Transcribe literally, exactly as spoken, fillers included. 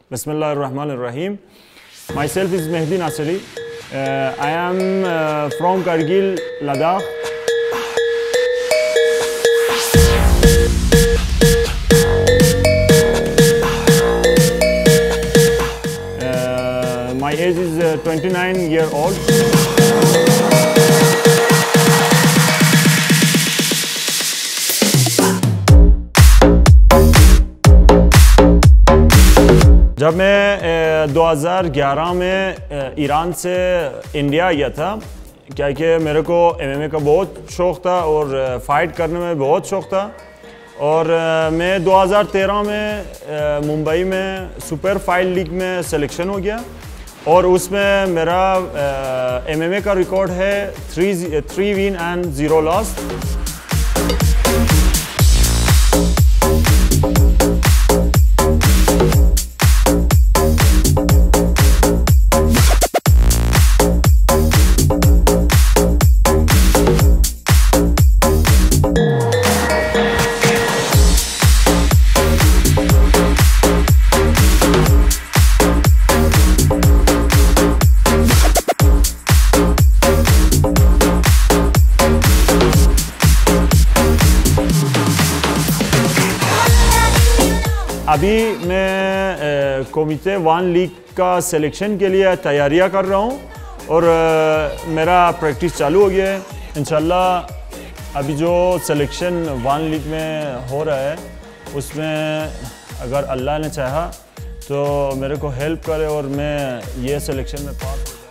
Bismillahirrahmanirrahim. Myself is Mehdi Nasirey. Uh, I am uh, from Kargil, Ladakh. Uh, my age is uh, twenty-nine year old. जब मैं दो हज़ार ग्यारह में Iran से इंडिया गया था, क्या कि मेरे को एमएमए का बहुत शौक़ था और फाइट करने में बहुत शौक़ था। और मैं दो हज़ार तेरह में मुंबई में सुपर फाइट लीग में सिलेक्शन हो गया और उसमें मेरा एमएमए का रिकॉर्ड है three three win and zero loss. अभी मैं कमिटी वन लीग का सिलेक्शन के लिए तैयारियां कर रहा हूं और आ, मेरा प्रैक्टिस चालू हो गया है। इंशाल्लाह अभी जो सिलेक्शन वन लीग में हो रहा है उसमें अगर अल्लाह ने चाहा तो मेरे को हेल्प करे और मैं ये सिलेक्शन में पास